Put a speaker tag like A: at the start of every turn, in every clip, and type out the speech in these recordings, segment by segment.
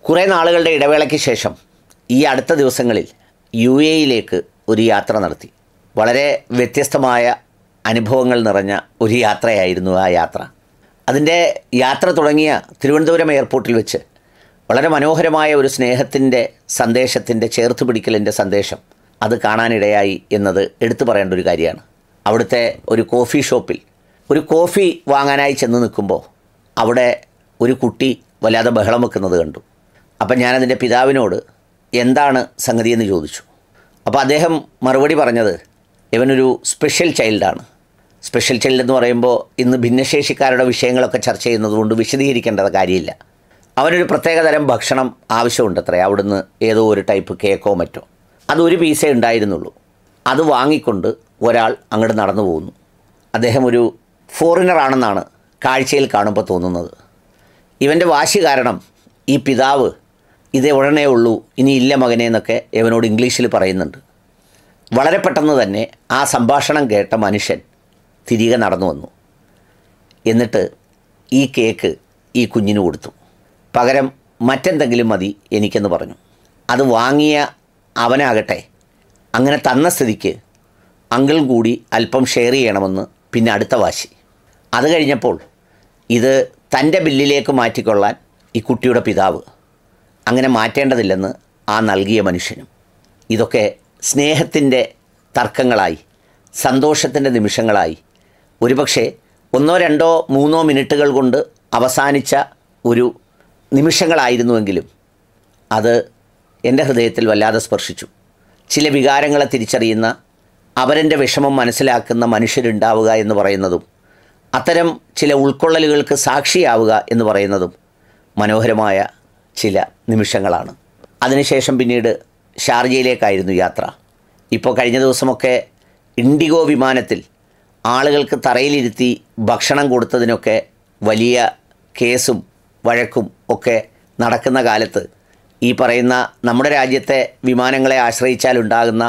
A: കുറേ നാളുകളുടെ ഇടവേളയ്ക്ക് ശേഷം ഈ അടുത്ത ദിവസങ്ങളിൽ യിലേക്ക് ഒരു യാത്ര നടത്തി. വളരെ വ്യത്യസ്തമായ അനുഭവങ്ങൾ നിറഞ്ഞ ഒരു യാത്രയായിരുന്നു ആ യാത്ര. അതിൻ്റെ യാത്ര തുടങ്ങിയ തിരുവനന്തപുരം എയർപോർട്ടിൽ വെച്ച് വളരെ മനോഹരമായ ഒരു സ്നേഹത്തിൻ്റെ സന്ദേശത്തിൻ്റെ ചേർത്ത് പിടിക്കലിൻ്റെ സന്ദേശം അത് കാണാനിടയായി എന്നത് എടുത്തു പറയേണ്ട ഒരു കാര്യമാണ്. അവിടുത്തെ ഒരു കോഫി ഷോപ്പിൽ ഒരു കോഫി വാങ്ങാനായി ചെന്ന് നിൽക്കുമ്പോൾ അവിടെ ഒരു കുട്ടി വല്ലാതെ ബഹളം വെക്കുന്നത് കണ്ടു. അപ്പം ഞാനതിൻ്റെ പിതാവിനോട് എന്താണ് സംഗതിയെന്ന് ചോദിച്ചു. അപ്പോൾ അദ്ദേഹം മറുപടി പറഞ്ഞത് ഇവനൊരു സ്പെഷ്യൽ ചൈൽഡാണ്. സ്പെഷ്യൽ ചൈൽഡ് എന്ന് പറയുമ്പോൾ ഇന്ന് ഭിന്നശേഷിക്കാരുടെ വിഷയങ്ങളൊക്കെ ചർച്ച ചെയ്യുന്നതുകൊണ്ട് വിശദീകരിക്കേണ്ടത് കാര്യമില്ല. അവനൊരു പ്രത്യേകതരം ഭക്ഷണം ആവശ്യമുണ്ടത്രേ. അവിടുന്ന് ഏതോ ഒരു ടൈപ്പ് കേക്കോ മറ്റോ, അതൊരു പീസേ ഉണ്ടായിരുന്നുള്ളൂ. അത് വാങ്ങിക്കൊണ്ട് ഒരാൾ അങ്ങോട്ട് നടന്നു പോകുന്നു. അദ്ദേഹം ഒരു ഫോറിനറാണെന്നാണ് കാഴ്ചയിൽ കാണുമ്പോൾ തോന്നുന്നത്. ഇവൻ്റെ വാശി കാരണം ഈ പിതാവ് ഇത് ഉടനെ ഉള്ളൂ, ഇനി ഇല്ല മകനെ എന്നൊക്കെ ഇവനോട് ഇംഗ്ലീഷിൽ പറയുന്നുണ്ട്. വളരെ പെട്ടെന്ന് തന്നെ ആ സംഭാഷണം കേട്ട മനുഷ്യൻ തിരികെ നടന്നു വന്നു. എന്നിട്ട് ഈ കേക്ക് ഈ കുഞ്ഞിന് കൊടുത്തു. പകരം മറ്റെന്തെങ്കിലും മതി എനിക്കെന്ന് പറഞ്ഞു. അത് വാങ്ങിയ അവനാകട്ടെ അങ്ങനെ തന്ന സ്ഥിതിക്ക് അങ്കിൾ കൂടി അല്പം ഷെയർ ചെയ്യണമെന്ന് പിന്നെ അടുത്ത വാശി. അത് കഴിഞ്ഞപ്പോൾ ഇത് തൻ്റെ ബില്ലിലേക്ക് മാറ്റിക്കൊള്ളാൻ ഈ കുട്ടിയുടെ പിതാവ് അങ്ങനെ മാറ്റേണ്ടതില്ലെന്ന് ആ നൽകിയ മനുഷ്യനും. ഇതൊക്കെ സ്നേഹത്തിൻ്റെ തർക്കങ്ങളായി, സന്തോഷത്തിൻ്റെ നിമിഷങ്ങളായി, ഒരുപക്ഷെ 1, 2, 3 മിനിറ്റുകൾ കൊണ്ട് അവസാനിച്ച ഒരു നിമിഷങ്ങളായിരുന്നുവെങ്കിലും അത് എൻ്റെ ഹൃദയത്തിൽ വല്ലാതെ സ്പർശിച്ചു. ചില വികാരങ്ങളെ തിരിച്ചറിയുന്ന, അവരൻ്റെ വിഷമം മനസ്സിലാക്കുന്ന മനുഷ്യരുണ്ടാവുക എന്ന് പറയുന്നതും അത്തരം ചില ഉൾക്കൊള്ളലുകൾക്ക് സാക്ഷിയാവുക എന്ന് പറയുന്നതും മനോഹരമായ ചില നിമിഷങ്ങളാണ്. അതിനുശേഷം പിന്നീട് ഷാർജയിലേക്കായിരുന്നു യാത്ര. ഇപ്പോൾ കഴിഞ്ഞ ദിവസമൊക്കെ ഇൻഡിഗോ വിമാനത്തിൽ ആളുകൾക്ക് തറയിലിരുത്തി ഭക്ഷണം കൊടുത്തതിനൊക്കെ വലിയ കേസും വഴക്കും ഒക്കെ നടക്കുന്ന കാലത്ത് ഈ പറയുന്ന നമ്മുടെ രാജ്യത്തെ വിമാനങ്ങളെ ആശ്രയിച്ചാലുണ്ടാകുന്ന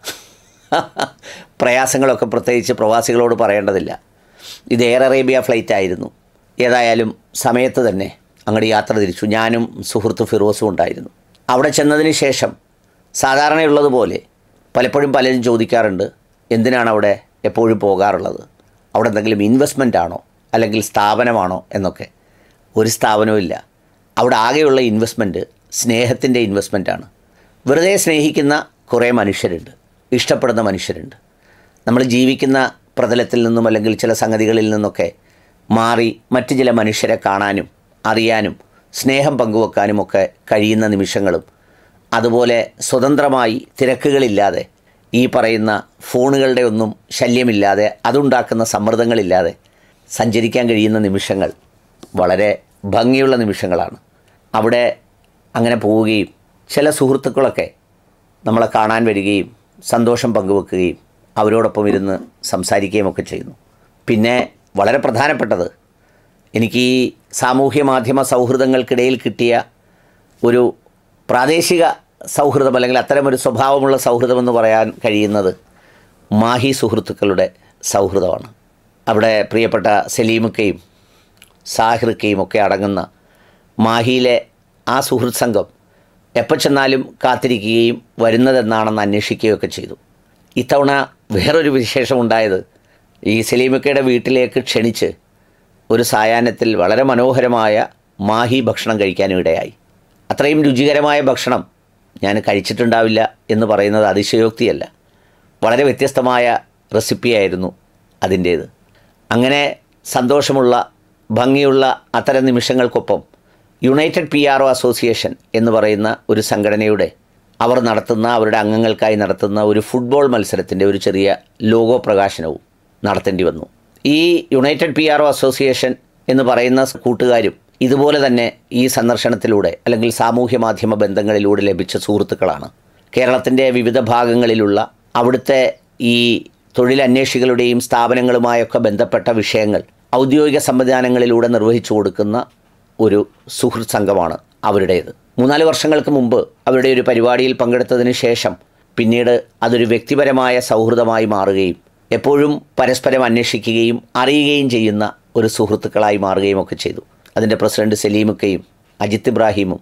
A: പ്രയാസങ്ങളൊക്കെ പ്രത്യേകിച്ച് പ്രവാസികളോട് പറയേണ്ടതില്ല. ഇത് എയർ അറേബ്യ ഫ്ലൈറ്റ് ആയിരുന്നു. ഏതായാലും സമയത്ത് തന്നെ അങ്ങോട്ട് യാത്ര തിരിച്ചു. ഞാനും സുഹൃത്ത് ഫിറോസും ഉണ്ടായിരുന്നു. അവിടെ ചെന്നതിന് ശേഷം സാധാരണയുള്ളതുപോലെ പലപ്പോഴും പലരും ചോദിക്കാറുണ്ട്, എന്തിനാണ് അവിടെ എപ്പോഴും പോകാറുള്ളത്? അവിടെ എന്തെങ്കിലും ഇൻവെസ്റ്റ്മെൻ്റ് ആണോ അല്ലെങ്കിൽ സ്ഥാപനമാണോ എന്നൊക്കെ. ഒരു സ്ഥാപനവും ഇല്ല. അവിടെ ആകെയുള്ള ഇൻവെസ്റ്റ്മെൻറ്റ് സ്നേഹത്തിൻ്റെ ഇൻവെസ്റ്റ്മെൻറ്റാണ്. വെറുതെ സ്നേഹിക്കുന്ന കുറേ മനുഷ്യരുണ്ട്, ഇഷ്ടപ്പെടുന്ന മനുഷ്യരുണ്ട്. നമ്മൾ ജീവിക്കുന്ന പ്രതലത്തിൽ നിന്നും അല്ലെങ്കിൽ ചില സംഗതികളിൽ നിന്നൊക്കെ മാറി മറ്റ് ചില മനുഷ്യരെ കാണാനും അറിയാനും സ്നേഹം പങ്കുവെക്കാനുമൊക്കെ കഴിയുന്ന നിമിഷങ്ങളും, അതുപോലെ സ്വതന്ത്രമായി തിരക്കുകളില്ലാതെ ഈ പറയുന്ന ഫോണുകളുടെ ഒന്നും ശല്യമില്ലാതെ അതുണ്ടാക്കുന്ന സമ്മർദ്ദങ്ങളില്ലാതെ സഞ്ചരിക്കാൻ കഴിയുന്ന നിമിഷങ്ങൾ വളരെ ഭംഗിയുള്ള നിമിഷങ്ങളാണ്. അവിടെ അങ്ങനെ പോവുകയും ചില സുഹൃത്തുക്കളൊക്കെ നമ്മളെ കാണാൻ വരികയും സന്തോഷം പങ്കുവെക്കുകയും അവരോടൊപ്പം ഇരുന്ന് സംസാരിക്കുകയും ഒക്കെ ചെയ്യുന്നു. പിന്നെ വളരെ പ്രധാനപ്പെട്ടത്, എനിക്ക് ഈ സാമൂഹ്യ മാധ്യമ സൗഹൃദങ്ങൾക്കിടയിൽ കിട്ടിയ ഒരു പ്രാദേശിക സൗഹൃദം അല്ലെങ്കിൽ അത്തരമൊരു സ്വഭാവമുള്ള സൗഹൃദമെന്ന് പറയാൻ കഴിയുന്നത് മാഹി സുഹൃത്തുക്കളുടെ സൗഹൃദമാണ്. അവിടെ പ്രിയപ്പെട്ട സലീമുക്കയും സാഹിറുക്കയും ഒക്കെ അടങ്ങുന്ന മാഹിയിലെ ആ സുഹൃത്ത് സംഘം എപ്പോൾ ചെന്നാലും കാത്തിരിക്കുകയും വരുന്നതെന്നാണെന്ന് അന്വേഷിക്കുകയൊക്കെ ചെയ്തു. ഇത്തവണ വേറൊരു വിശേഷമുണ്ടായത്, ഈ സലീമുക്കയുടെ വീട്ടിലേക്ക് ക്ഷണിച്ച് ഒരു സായാഹ്നത്തിൽ വളരെ മനോഹരമായ മാഹി ഭക്ഷണം കഴിക്കാനും ഇടയായി. അത്രയും രുചികരമായ ഭക്ഷണം ഞാൻ കഴിച്ചിട്ടുണ്ടാവില്ല എന്ന് പറയുന്നത് അതിശയോക്തിയല്ല. വളരെ വ്യത്യസ്തമായ റെസിപ്പിയായിരുന്നു അതിൻ്റേത്. അങ്ങനെ സന്തോഷമുള്ള ഭംഗിയുള്ള അത്തരം നിമിഷങ്ങൾക്കൊപ്പം യുണൈറ്റഡ് PRO അസോസിയേഷൻ എന്ന് പറയുന്ന ഒരു സംഘടനയുടെ അവർ നടത്തുന്ന, അവരുടെ അംഗങ്ങൾക്കായി നടത്തുന്ന ഒരു ഫുട്ബോൾ മത്സരത്തിൻ്റെ ഒരു ചെറിയ ലോഗോ പ്രകാശനവും നടത്തേണ്ടി വന്നു. ഈ യുണൈറ്റഡ് PRO അസോസിയേഷൻ എന്ന് പറയുന്ന കൂട്ടുകാരും ഇതുപോലെ തന്നെ ഈ സന്ദർശനത്തിലൂടെ അല്ലെങ്കിൽ സാമൂഹ്യ മാധ്യമ ബന്ധങ്ങളിലൂടെ ലഭിച്ച സുഹൃത്തുക്കളാണ്. കേരളത്തിൻ്റെ വിവിധ ഭാഗങ്ങളിലുള്ള അവിടുത്തെ ഈ തൊഴിലന്വേഷികളുടെയും സ്ഥാപനങ്ങളുമായൊക്കെ ബന്ധപ്പെട്ട വിഷയങ്ങൾ ഔദ്യോഗിക സംവിധാനങ്ങളിലൂടെ നിർവഹിച്ചു കൊടുക്കുന്ന ഒരു സുഹൃത്ത് സംഘമാണ് അവരുടേത്. 3-4 വർഷങ്ങൾക്ക് മുമ്പ് അവരുടെ ഒരു പരിപാടിയിൽ പങ്കെടുത്തതിന് ശേഷം പിന്നീട് അതൊരു വ്യക്തിപരമായ സൗഹൃദമായി മാറുകയും എപ്പോഴും പരസ്പരം അന്വേഷിക്കുകയും അറിയുകയും ചെയ്യുന്ന ഒരു സുഹൃത്തുക്കളായി മാറുകയും ഒക്കെ ചെയ്തു. അതിൻ്റെ പ്രസിഡന്റ് സലീമുക്കയും അജിത്ത് ഇബ്രാഹിമും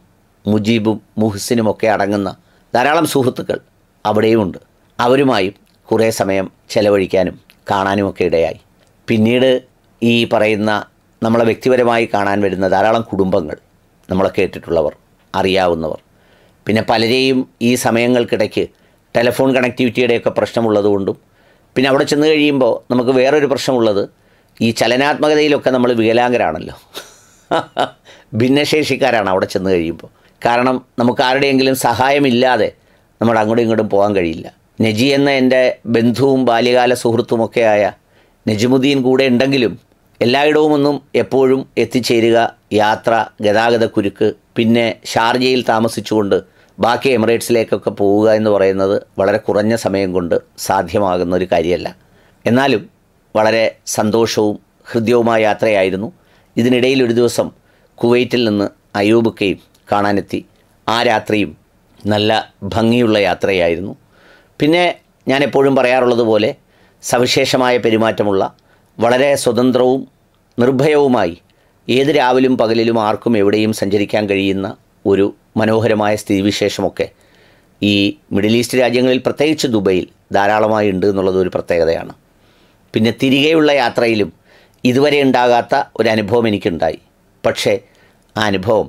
A: മുജീബും മുഹ്സിനുമൊക്കെ അടങ്ങുന്ന ധാരാളം സുഹൃത്തുക്കൾ അവിടെയുമുണ്ട്. അവരുമായും കുറേ സമയം ചെലവഴിക്കാനും കാണാനുമൊക്കെ ഇടയായി. പിന്നീട് ഈ പറയുന്ന നമ്മളെ വ്യക്തിപരമായി കാണാൻ വരുന്ന ധാരാളം കുടുംബങ്ങൾ, നമ്മളെ കേട്ടിട്ടുള്ളവർ, അറിയാവുന്നവർ, പിന്നെ പലരെയും ഈ സമയങ്ങൾക്കിടയ്ക്ക് ടെലിഫോൺ കണക്ടിവിറ്റിയുടെയൊക്കെ പ്രശ്നമുള്ളതുകൊണ്ടും, പിന്നെ അവിടെ ചെന്ന് കഴിയുമ്പോൾ നമുക്ക് വേറൊരു പ്രശ്നമുള്ളത്, ഈ ചലനാത്മകതയിലൊക്കെ നമ്മൾ വികലാംഗരാണല്ലോ, ഭിന്നശേഷിക്കാരാണ് അവിടെ ചെന്ന് കഴിയുമ്പോൾ. കാരണം നമുക്ക് ആരുടെയെങ്കിലും സഹായമില്ലാതെ നമ്മൾ അങ്ങോട്ടും ഇങ്ങോട്ടും പോകാൻ കഴിയില്ല. നജി എന്ന എൻ്റെ ബന്ധുവും ബാല്യകാല സുഹൃത്തുമൊക്കെയായ നജിമുദ്ദീൻ കൂടെ ഉണ്ടെങ്കിലും എല്ലായിടവുമൊന്നും എപ്പോഴും എത്തിച്ചേരുക, യാത്ര, ഗതാഗതക്കുരുക്ക്, പിന്നെ ഷാർജയിൽ താമസിച്ചുകൊണ്ട് ബാക്കി എമിറേറ്റ്സിലേക്കൊക്കെ പോവുക എന്ന് പറയുന്നത് വളരെ കുറഞ്ഞ സമയം കൊണ്ട് സാധ്യമാകുന്ന ഒരു കാര്യമല്ല. എന്നാലും വളരെ സന്തോഷവും ഹൃദ്യവുമായ യാത്രയായിരുന്നു. ഇതിനിടയിൽ ഒരു ദിവസം കുവൈറ്റിൽ നിന്ന് അയൂബക്കയും കാണാനെത്തി. ആ രാത്രിയും നല്ല ഭംഗിയുള്ള യാത്രയായിരുന്നു. പിന്നെ ഞാൻ എപ്പോഴും പറയാറുള്ളത് പോലെ സവിശേഷമായ പെരുമാറ്റമുള്ള, വളരെ സ്വതന്ത്രവും നിർഭയവുമായി ഏത് രാവിലും പകലിലും ആർക്കും എവിടെയും സഞ്ചരിക്കാൻ കഴിയുന്ന ഒരു മനോഹരമായ സ്ഥിതിവിശേഷമൊക്കെ ഈ മിഡിൽ ഈസ്റ്റ് രാജ്യങ്ങളിൽ, പ്രത്യേകിച്ച് ദുബൈയിൽ ധാരാളമായി ഉണ്ട് എന്നുള്ളത് ഒരു പ്രത്യേകതയാണ്. പിന്നെ തിരികെയുള്ള യാത്രയിലും ഇതുവരെ ഉണ്ടാകാത്ത ഒരു അനുഭവം എനിക്കുണ്ടായി. പക്ഷേ ആ അനുഭവം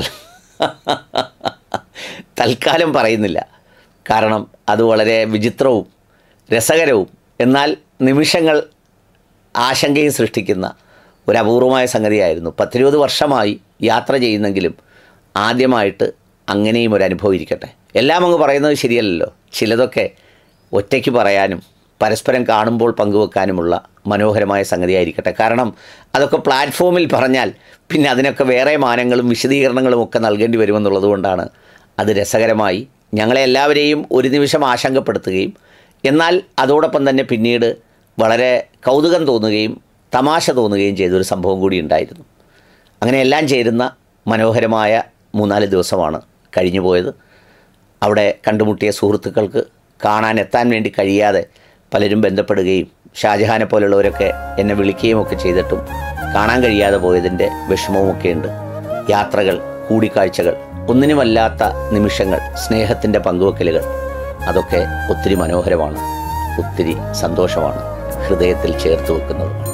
A: തൽക്കാലം പറയുന്നില്ല. കാരണം അത് വളരെ വിചിത്രവും രസകരവും എന്നാൽ നിമിഷങ്ങൾ ആശങ്കയും സൃഷ്ടിക്കുന്ന ഒരു അപൂർവമായ സംഗതിയായിരുന്നു. 10-20 വർഷമായി യാത്ര ചെയ്യുന്നെങ്കിലും ആദ്യമായിട്ട് അങ്ങനെയും ഒരു അനുഭവം ഇരിക്കട്ടെ. എല്ലാം അങ്ങ് പറയുന്നത് ശരിയല്ലല്ലോ. ചിലതൊക്കെ ഒറ്റയ്ക്ക് പറയാനും പരസ്പരം കാണുമ്പോൾ പങ്കുവെക്കാനുമുള്ള മനോഹരമായ സംഗതിയായിരിക്കട്ടെ. കാരണം അതൊക്കെ പ്ലാറ്റ്ഫോമിൽ പറഞ്ഞാൽ പിന്നെ അതിനൊക്കെ വേറെ മാനങ്ങളും വിശദീകരണങ്ങളും ഒക്കെ നൽകേണ്ടി വരുമെന്നുള്ളത് കൊണ്ടാണ് അത് രസകരമായി ഞങ്ങളെ എല്ലാവരെയും ഒരു നിമിഷം ആശങ്കപ്പെടുത്തുകയും എന്നാൽ അതോടൊപ്പം തന്നെ പിന്നീട് വളരെ കൗതുകം തോന്നുകയും തമാശ തോന്നുകയും ചെയ്തൊരു സംഭവം കൂടി ഉണ്ടായിരുന്നു. അങ്ങനെ എല്ലാം ചേരുന്ന മനോഹരമായ 3-4 ദിവസമാണ് കഴിഞ്ഞു പോയത്. അവിടെ കണ്ടുമുട്ടിയ സുഹൃത്തുക്കൾക്ക് കാണാനെത്താൻ വേണ്ടി കഴിയാതെ പലരും ബന്ധപ്പെടുകയും ഷാജഹാനെ പോലുള്ളവരൊക്കെ എന്നെ വിളിക്കുകയും ഒക്കെ ചെയ്തിട്ടും കാണാൻ കഴിയാതെ പോയതിൻ്റെ വിഷമവുമൊക്കെ ഉണ്ട്. യാത്രകൾ, കൂടിക്കാഴ്ചകൾ, ഒന്നിനുമല്ലാത്ത നിമിഷങ്ങൾ, സ്നേഹത്തിൻ്റെ പങ്കുവെക്കലുകൾ, അതൊക്കെ ഒത്തിരി മനോഹരമാണ്, ഒത്തിരി സന്തോഷമാണ്, ഹൃദയത്തിൽ ചേർത്ത് വെക്കുന്നത്.